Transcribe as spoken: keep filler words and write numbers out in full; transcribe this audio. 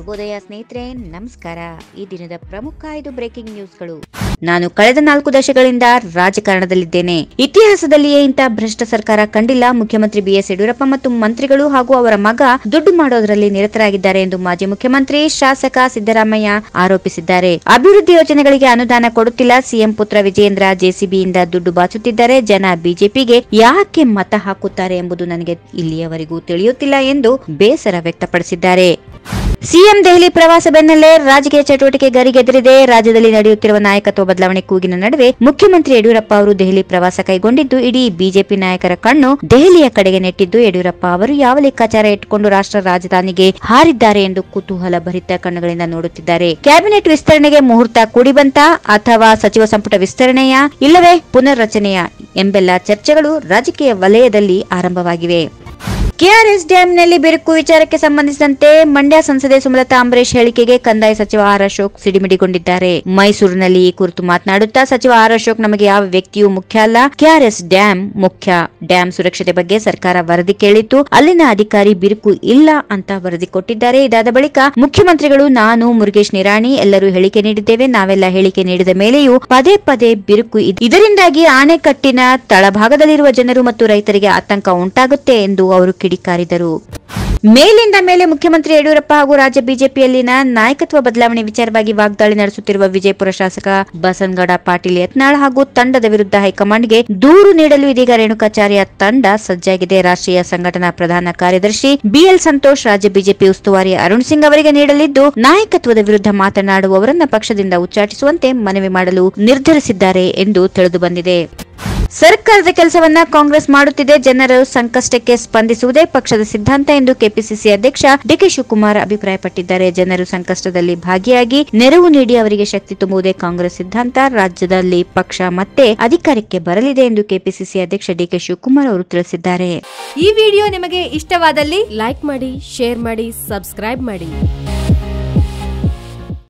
ಶುಭೋದಯ ಸ್ನೇಹಿತರೆ, ನಮಸ್ಕಾರ. ಈ ದಿನದ ಪ್ರಮುಖ ಐದು ಬ್ರೇಕಿಂಗ್ ನ್ಯೂಸ್ಗಳು. ನಾನು ಕಳೆದ ನಾಲ್ಕು ದಶಕಗಳಿಂದ ರಾಜಕಾರಣದಲ್ಲಿದ್ದೇನೆ. ಇತಿಹಾಸದಲ್ಲಿಯೇ ಇಂಥ ಭ್ರಷ್ಟ ಸರ್ಕಾರ ಕಂಡಿಲ್ಲ. ಮುಖ್ಯಮಂತ್ರಿ ಬಿ ಎಸ್ ಯಡಿಯೂರಪ್ಪ ಮತ್ತು ಮಂತ್ರಿಗಳು ಹಾಗೂ ಅವರ ಮಗ ದುಡ್ಡು ಮಾಡೋದರಲ್ಲಿ ನಿರತರಾಗಿದ್ದಾರೆ ಎಂದು ಮಾಜಿ ಮುಖ್ಯಮಂತ್ರಿ ಶಾಸಕ ಸಿದ್ದರಾಮಯ್ಯ ಆರೋಪಿಸಿದ್ದಾರೆ. ಅಭಿವೃದ್ಧಿ ಯೋಜನೆಗಳಿಗೆ ಅನುದಾನ ಕೊಡುತ್ತಿಲ್ಲ. ಸಿಎಂ ಪುತ್ರ ವಿಜಯೇಂದ್ರ ಜೆಸಿಬಿಯಿಂದ ದುಡ್ಡು ಬಾಚುತ್ತಿದ್ದಾರೆ. ಜನ ಬಿಜೆಪಿಗೆ ಯಾಕೆ ಮತ ಹಾಕುತ್ತಾರೆ ಎಂಬುದು ನನಗೆ ಇಲ್ಲಿಯವರೆಗೂ ತಿಳಿಯುತ್ತಿಲ್ಲ ಎಂದು ಬೇಸರ ವ್ಯಕ್ತಪಡಿಸಿದ್ದಾರೆ. ಸಿಎಂ ದೆಹಲಿ ಪ್ರವಾಸ ಬೆನ್ನಲ್ಲೇ ರಾಜಕೀಯ ಚಟುವಟಿಕೆ ಗರಿಗೆದರಿದೆ. ರಾಜ್ಯದಲ್ಲಿ ನಡೆಯುತ್ತಿರುವ ನಾಯಕತ್ವ ಬದಲಾವಣೆ ಕೂಗಿನ ನಡುವೆ ಮುಖ್ಯಮಂತ್ರಿ ಯಡಿಯೂರಪ್ಪ ಅವರು ದೆಹಲಿ ಪ್ರವಾಸ ಕೈಗೊಂಡಿದ್ದು ಇಡೀ ಬಿಜೆಪಿ ನಾಯಕರ ಕಣ್ಣು ದೆಹಲಿಯ ಕಡೆಗೆ ನೆಟ್ಟಿದ್ದು, ಯಡಿಯೂರಪ್ಪ ಅವರು ಯಾವ ಲೆಕ್ಕಾಚಾರ ಇಟ್ಟುಕೊಂಡು ರಾಷ್ಟ್ರ ರಾಜಧಾನಿಗೆ ಹಾರಿದ್ದಾರೆ ಎಂದು ಕುತೂಹಲ ಭರಿತ ಕಣ್ಣುಗಳಿಂದ ನೋಡುತ್ತಿದ್ದಾರೆ. ಕ್ಯಾಬಿನೆಟ್ ವಿಸ್ತರಣೆಗೆ ಮುಹೂರ್ತ ಕೂಡಿ ಬಂತ ಅಥವಾ ಸಚಿವ ಸಂಪುಟ ವಿಸ್ತರಣೆಯ ಇಲ್ಲವೇ ಪುನರ್ ರಚನೆಯ ಎಂಬೆಲ್ಲ ಚರ್ಚೆಗಳು ರಾಜಕೀಯ ವಲಯದಲ್ಲಿ ಆರಂಭವಾಗಿವೆ. ಕೆಆರ್ಎಸ್ ಡ್ಯಾಂನಲ್ಲಿ ಬಿರುಕು ವಿಚಾರಕ್ಕೆ ಸಂಬಂಧಿಸಿದಂತೆ ಮಂಡ್ಯ ಸಂಸದೆ ಸುಮಲತಾ ಅಂಬರೀಶ್ ಹೇಳಿಕೆಗೆ ಕಂದಾಯ ಸಚಿವ ಆರ್ ಅಶೋಕ್ ಸಿಡಿಮಿಡಿಗೊಂಡಿದ್ದಾರೆ. ಮೈಸೂರಿನಲ್ಲಿ ಈ ಕುರಿತು ಮಾತನಾಡುತ್ತಾ ಸಚಿವ ಆರ್ ಅಶೋಕ್, ನಮಗೆ ಯಾವ ವ್ಯಕ್ತಿಯೂ ಮುಖ್ಯ ಅಲ್ಲ, ಕೆಆರ್ಎಸ್ ಡ್ಯಾಂ ಮುಖ್ಯ. ಡ್ಯಾಂ ಸುರಕ್ಷತೆ ಬಗ್ಗೆ ಸರ್ಕಾರ ವರದಿ ಕೇಳಿತ್ತು, ಅಲ್ಲಿನ ಅಧಿಕಾರಿ ಬಿರುಕು ಇಲ್ಲ ಅಂತ ವರದಿ ಕೊಟ್ಟಿದ್ದಾರೆ. ಇದಾದ ಬಳಿಕ ಮುಖ್ಯಮಂತ್ರಿಗಳು, ನಾನು, ಮುರುಗೇಶ್ ನಿರಾಣಿ ಎಲ್ಲರೂ ಹೇಳಿಕೆ ನೀಡಿದ್ದೇವೆ. ನಾವೆಲ್ಲ ಹೇಳಿಕೆ ನೀಡಿದ ಮೇಲೆಯೂ ಪದೇ ಪದೇ ಬಿರುಕು, ಇದರಿಂದಾಗಿ ಆಣೆಕಟ್ಟಿನ ತಳಭಾಗದಲ್ಲಿರುವ ಜನರು ಮತ್ತು ರೈತರಿಗೆ ಆತಂಕ ಉಂಟಾಗುತ್ತೆ ಎಂದು ಅವರು ಕಿಡಿಕಾರಿದರು. ಮೇಲಿಂದ ಮೇಲೆ ಮುಖ್ಯಮಂತ್ರಿ ಯಡಿಯೂರಪ್ಪ ಹಾಗೂ ರಾಜ್ಯ ಬಿಜೆಪಿಯಲ್ಲಿನ ನಾಯಕತ್ವ ಬದಲಾವಣೆ ವಿಚಾರವಾಗಿ ವಾಗ್ದಾಳಿ ನಡೆಸುತ್ತಿರುವ ವಿಜಯಪುರ ಶಾಸಕ ಬಸನಗೌಡ ಪಾಟೀಲ್ ಯತ್ನಾಳ್ ಹಾಗೂ ತಂಡದ ವಿರುದ್ಧ ಹೈಕಮಾಂಡ್ಗೆ ದೂರು ನೀಡಲು ಇದೀಗ ರೇಣುಕಾಚಾರ್ಯ ತಂಡ ಸಜ್ಜಾಗಿದೆ. ರಾಷ್ಟ್ರೀಯ ಸಂಘಟನಾ ಪ್ರಧಾನ ಕಾರ್ಯದರ್ಶಿ ಬಿಎಲ್ ಸಂತೋಷ್ ರಾಜ್ಯ ಬಿಜೆಪಿ ಉಸ್ತುವಾರಿ ಅರುಣ್ ಸಿಂಗ್ ಅವರಿಗೆ ನೀಡಲಿದ್ದು, ನಾಯಕತ್ವದ ವಿರುದ್ಧ ಮಾತನಾಡುವವರನ್ನ ಪಕ್ಷದಿಂದ ಉಚ್ಚಾಟಿಸುವಂತೆ ಮನವಿ ಮಾಡಲು ನಿರ್ಧರಿಸಿದ್ದಾರೆ ಎಂದು ತಿಳಿದು ಬಂದಿದೆ. ಸರ್ಕಾರದ ಕೆಲಸವನ್ನ ಕಾಂಗ್ರೆಸ್ ಮಾಡುತ್ತಿದೆ, ಜನರು ಸಂಕಷ್ಟಕ್ಕೆ ಸ್ಪಂದಿಸುವುದೇ ಪಕ್ಷದ ಸಿದ್ಧಾಂತ ಎಂದು ಕೆಪಿಸಿಸಿ ಅಧ್ಯಕ್ಷ ಡಿಕೆ ಶಿವಕುಮಾರ್ ಅಭಿಪ್ರಾಯಪಟ್ಟಿದ್ದಾರೆ. ಜನರು ಸಂಕಷ್ಟದಲ್ಲಿ ಭಾಗಿಯಾಗಿ ನೆರವು ನೀಡಿ ಅವರಿಗೆ ಶಕ್ತಿ ತುಂಬುವುದೇ ಕಾಂಗ್ರೆಸ್ ಸಿದ್ಧಾಂತ. ರಾಜ್ಯದಲ್ಲಿ ಪಕ್ಷ ಮತ್ತೆ ಅಧಿಕಾರಕ್ಕೆ ಬರಲಿದೆ ಎಂದು ಕೆಪಿಸಿಸಿ ಅಧ್ಯಕ್ಷ ಡಿಕೆ ಶಿವಕುಮಾರ್ ಅವರು ತಿಳಿಸಿದ್ದಾರೆ. ಈ ವಿಡಿಯೋ ನಿಮಗೆ ಇಷ್ಟವಾದಲ್ಲಿ ಲೈಕ್ ಮಾಡಿ, ಶೇರ್ ಮಾಡಿ, ಸಬ್ಸ್ಕ್ರೈಬ್ ಮಾಡಿ.